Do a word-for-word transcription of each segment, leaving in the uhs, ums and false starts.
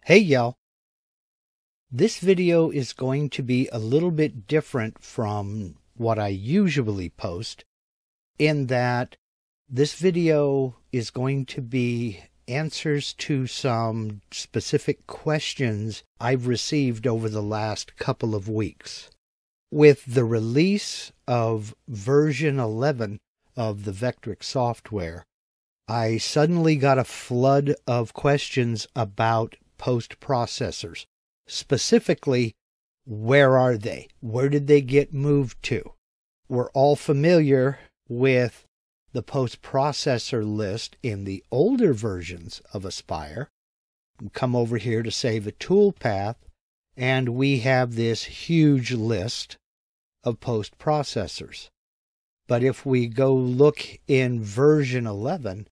Hey y'all! This video is going to be a little bit different from what I usually post, in that this video is going to be answers to some specific questions I've received over the last couple of weeks. With the release of version eleven of the Vectric software, I suddenly got a flood of questions about post-processors. Specifically, where are they? Where did they get moved to? We're all familiar with the post-processor list in the older versions of Aspire. Come over here to save a toolpath, and we have this huge list of post-processors. But if we go look in version eleven,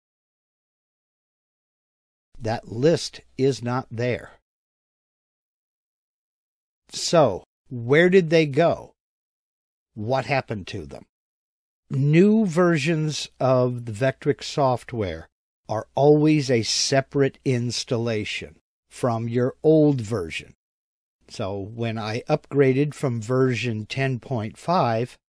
that list is not there. So, where did they go? What happened to them? New versions of the Vectric software are always a separate installation from your old version. So, when I upgraded from version ten point five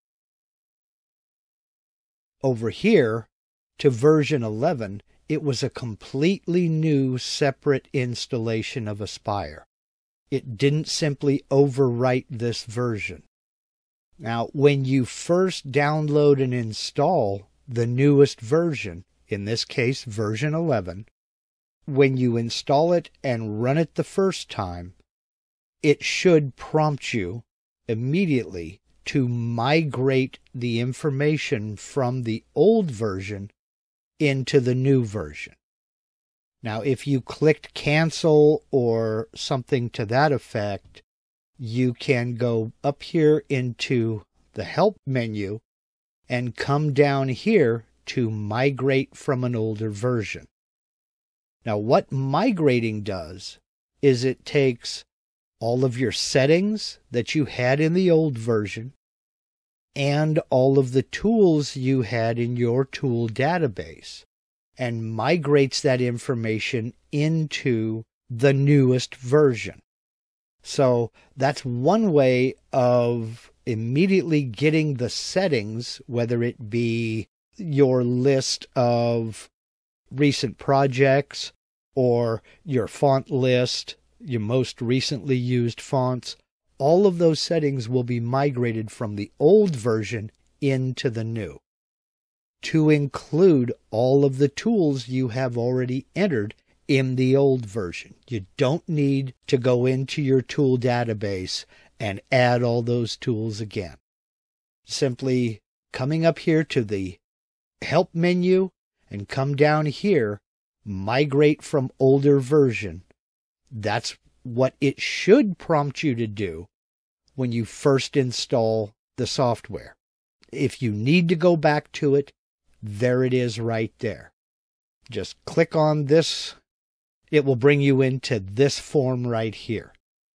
over here to version eleven, it was a completely new separate installation of Aspire. It didn't simply overwrite this version. Now, when you first download and install the newest version, in this case version eleven, when you install it and run it the first time, it should prompt you immediately to migrate the information from the old version into the new version. Now, if you clicked cancel or something to that effect, you can go up here into the help menu and come down here to migrate from an older version. Now, what migrating does is it takes all of your settings that you had in the old version and all of the tools you had in your tool database, and migrates that information into the newest version. So that's one way of immediately getting the settings, whether it be your list of recent projects or your font list, your most recently used fonts. All of those settings will be migrated from the old version into the new, to include all of the tools you have already entered in the old version. You don't need to go into your tool database and add all those tools again. Simply coming up here to the help menu and come down here, migrate from older version. That's what it should prompt you to do when you first install the software. If you need to go back to it, there it is right there. Just click on this. It will bring you into this form right here.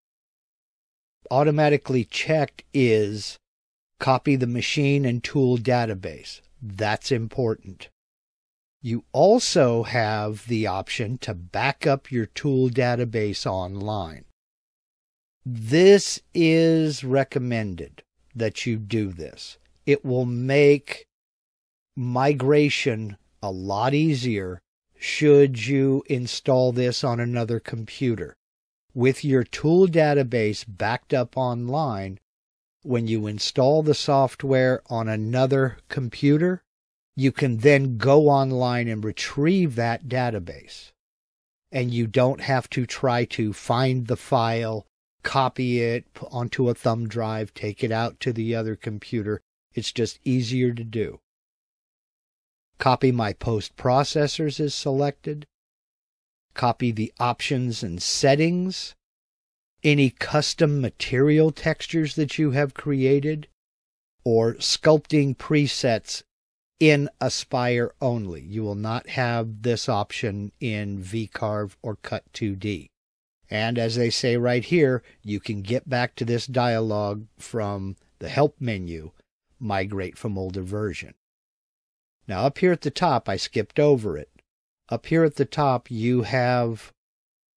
Automatically checked is copy the machine and tool database. That's important. You also have the option to back up your tool database online. This is recommended that you do this. It will make migration a lot easier should you install this on another computer. With your tool database backed up online, when you install the software on another computer, you can then go online and retrieve that database. And you don't have to try to find the file, copy it onto a thumb drive, take it out to the other computer. It's just easier to do. Copy my post-processors is selected. Copy the options and settings. Any custom material textures that you have created, or sculpting presets in Aspire only. You will not have this option in VCarve or Cut two D. And as they say right here, you can get back to this dialog from the help menu, migrate from older version. Now up here at the top, I skipped over it. Up here at the top, you have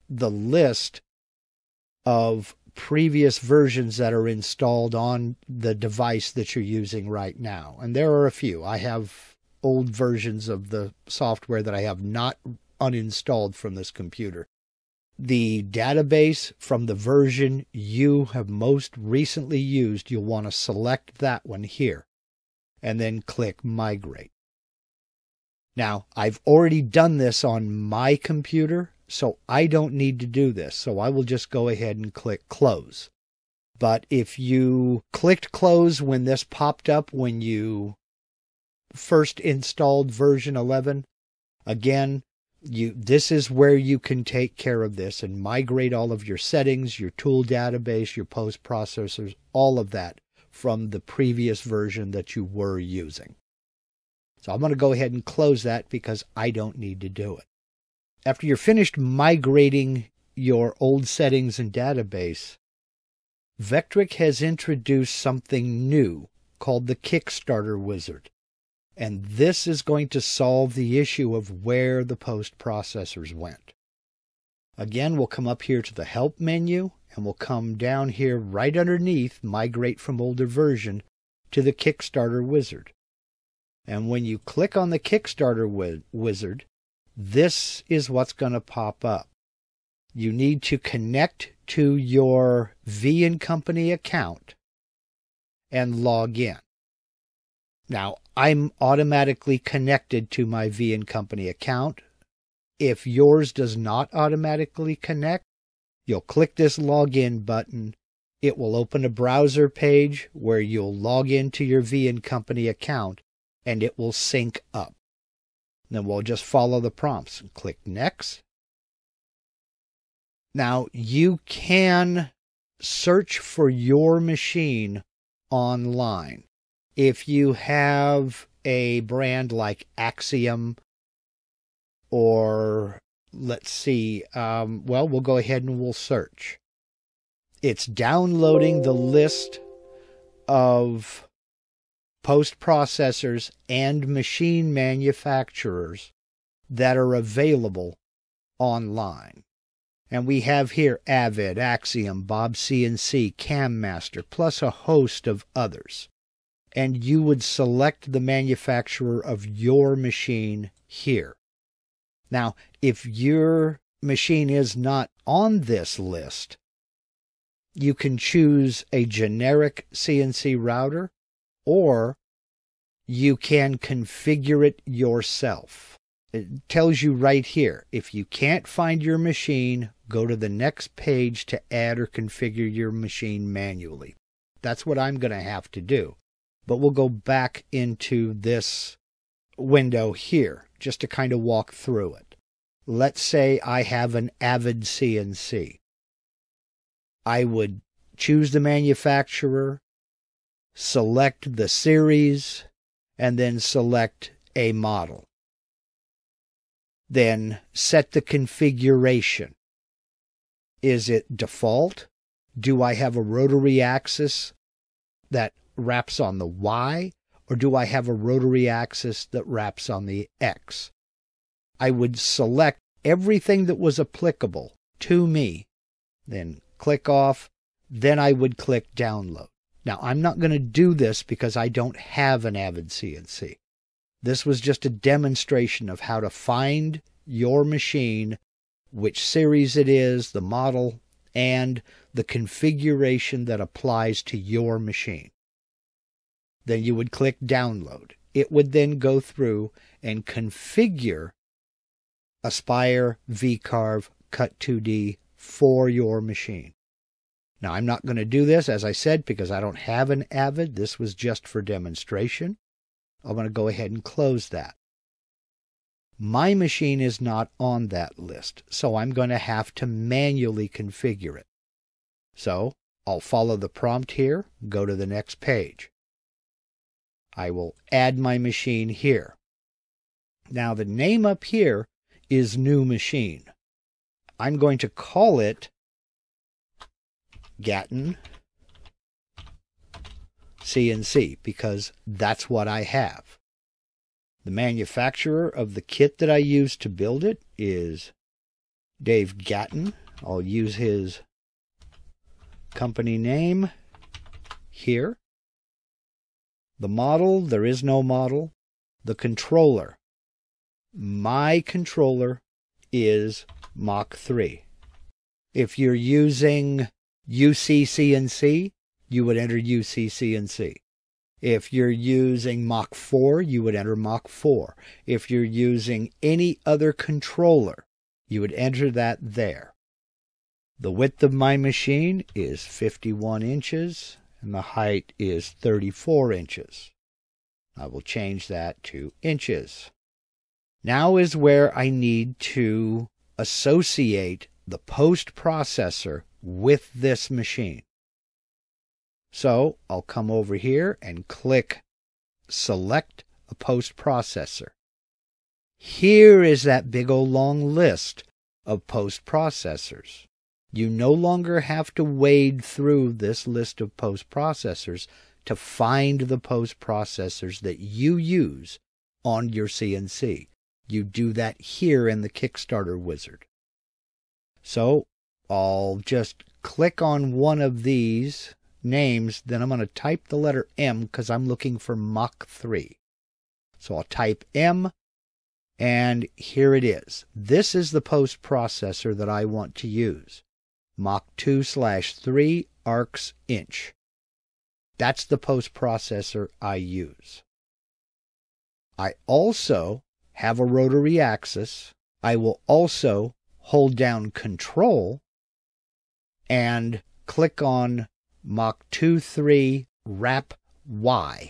the list of previous versions that are installed on the device that you're using right now. And there are a few. I have old versions of the software that I have not uninstalled from this computer. The database from the version you have most recently used, you'll want to select that one here and then click Migrate. Now, I've already done this on my computer, so I don't need to do this. So I will just go ahead and click Close. But if you clicked Close when this popped up when you first installed version eleven, again, you this is where you can take care of this and migrate all of your settings, your tool database, your post processors, all of that from the previous version that you were using. So I'm going to go ahead and close that because I don't need to do it. After you're finished migrating your old settings and database, Vectric has introduced something new called the Kickstarter Wizard. And this is going to solve the issue of where the post processors went. Again, we'll come up here to the Help menu, and we'll come down here right underneath Migrate from Older Version to the Kickstarter Wizard. And when you click on the Kickstarter wi- Wizard, this is what's going to pop up. You need to connect to your V and Company account and log in. Now, I'm automatically connected to my V and Company account. If yours does not automatically connect, you'll click this login button. It will open a browser page where you'll log into your V and Company account and it will sync up. Then we'll just follow the prompts and click Next. Now, you can search for your machine online. If you have a brand like Axiom or, let's see, um, well, we'll go ahead and we'll search. It's downloading the list of post processors and machine manufacturers that are available online. And we have here Avid, Axiom, Bob C N C, CamMaster, plus a host of others. And you would select the manufacturer of your machine here. Now, if your machine is not on this list, you can choose a generic C N C router, or you can configure it yourself. It tells you right here, if you can't find your machine, go to the next page to add or configure your machine manually. That's what I'm going to have to do. But we'll go back into this window here just to kind of walk through it. Let's say I have an Avid C N C. I would choose the manufacturer, select the series, and then select a model. Then set the configuration. Is it default? Do I have a rotary axis that wraps on the Y, or do I have a rotary axis that wraps on the X? I would select everything that was applicable to me, then click off, then I would click download. Now, I'm not going to do this because I don't have an Avid C N C. This was just a demonstration of how to find your machine, which series it is, the model, and the configuration that applies to your machine. Then you would click download. It would then go through and configure Aspire VCarve Cut two D for your machine. Now, I'm not going to do this, as I said, because I don't have an Avid. This was just for demonstration. I'm going to go ahead and close that. My machine is not on that list, so I'm going to have to manually configure it. So I'll follow the prompt here, go to the next page. I will add my machine here. Now, the name up here is New Machine. I'm going to call it Gatton C N C because that's what I have. The manufacturer of the kit that I used to build it is Dave Gatton. I'll use his company name here. The model, there is no model. The controller. My controller is Mach three. If you're using U C C N C, you would enter U C C N C. If you're using Mach four, you would enter Mach four. If you're using any other controller, you would enter that there. The width of my machine is fifty-one inches, and the height is thirty-four inches. I will change that to inches. Now is where I need to associate the post processor with this machine. So I'll come over here and click Select a Post Processor. Here is that big old long list of post processors. You no longer have to wade through this list of post processors to find the post processors that you use on your C N C. You do that here in the Kickstarter Wizard. So I'll just click on one of these names, then I'm going to type the letter M because I'm looking for Mach three. So I'll type M, and here it is. This is the post processor that I want to use. Mach two slash three arcs inch. That's the post processor I use. I also have a rotary axis. I will also hold down Control and click on Mach two three Wrap Y.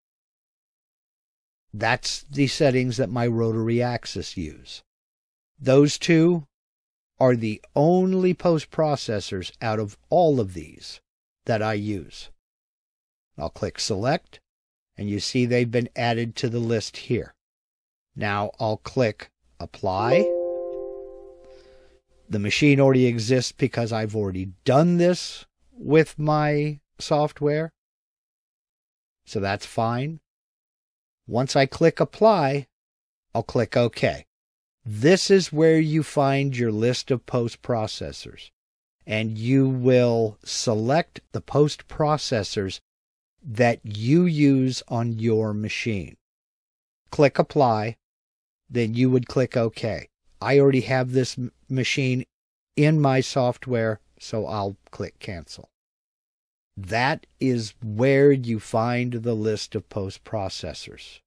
That's the settings that my rotary axis use. Those two are the only post processors out of all of these that I use. I'll click Select, and you see they've been added to the list here. Now I'll click Apply. The machine already exists because I've already done this with my software, so that's fine. Once I click Apply, I'll click OK. This is where you find your list of post processors, and you will select the post processors that you use on your machine. Click Apply, then you would click OK. I already have this m- machine in my software, so I'll click Cancel. That is where you find the list of post processors.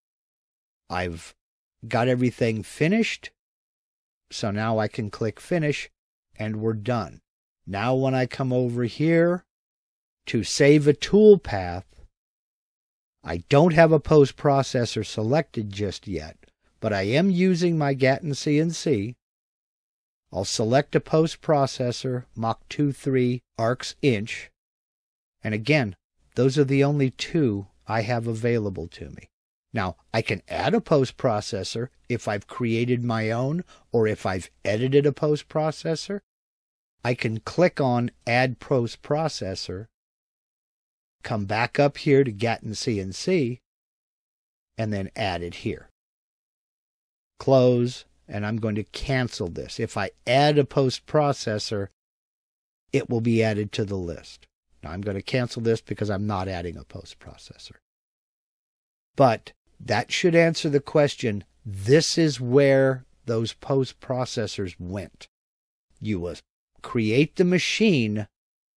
I've got everything finished, so now I can click Finish, and we're done. Now when I come over here to save a toolpath, I don't have a post processor selected just yet, but I am using my Gatton C N C. I'll select a post processor, Mach two three arcs inch, and again, those are the only two I have available to me. Now, I can add a post processor if I've created my own or if I've edited a post processor. I can click on Add Post Processor, come back up here to Gatton C N C, and then add it here. Close, and I'm going to cancel this. If I add a post processor, it will be added to the list. Now I'm going to cancel this because I'm not adding a post processor. But that should answer the question. This is where those post processors went. You will create the machine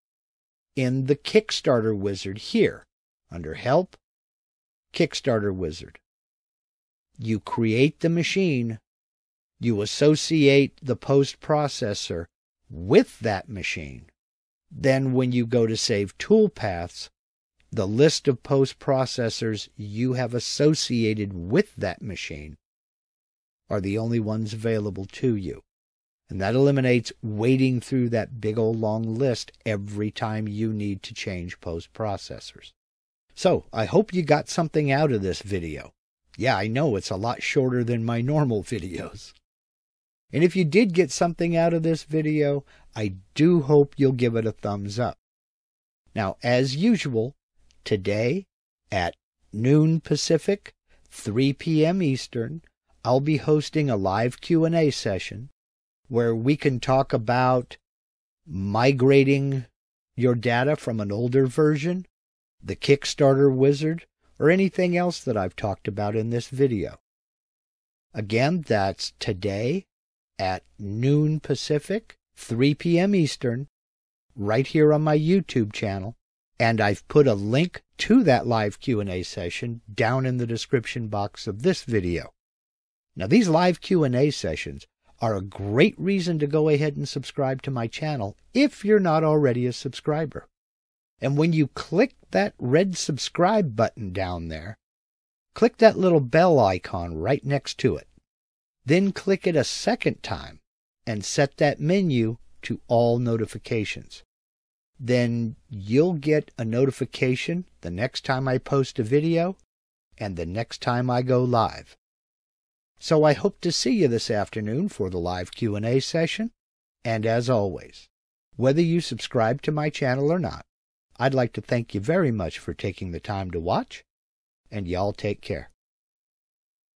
in the Kickstarter Wizard here, under Help, Kickstarter Wizard. You create the machine, you associate the post processor with that machine. Then when you go to save toolpaths, the list of post processors you have associated with that machine are the only ones available to you. And that eliminates wading through that big old long list every time you need to change post processors. So I hope you got something out of this video. Yeah, I know it's a lot shorter than my normal videos. And if you did get something out of this video, I do hope you'll give it a thumbs up. Now, as usual, today at noon Pacific, three p m Eastern, I'll be hosting a live Q and A session where we can talk about migrating your data from an older version, the Kickstarter Wizard, or anything else that I've talked about in this video. Again, that's today at noon Pacific, three p m Eastern, right here on my YouTube channel. And I've put a link to that live Q and A session down in the description box of this video. Now, these live Q and A sessions are a great reason to go ahead and subscribe to my channel if you're not already a subscriber. And when you click that red subscribe button down there, click that little bell icon right next to it. Then click it a second time and set that menu to all notifications. Then you'll get a notification the next time I post a video and the next time I go live. So I hope to see you this afternoon for the live Q and A session. And as always, whether you subscribe to my channel or not, I'd like to thank you very much for taking the time to watch, and y'all take care.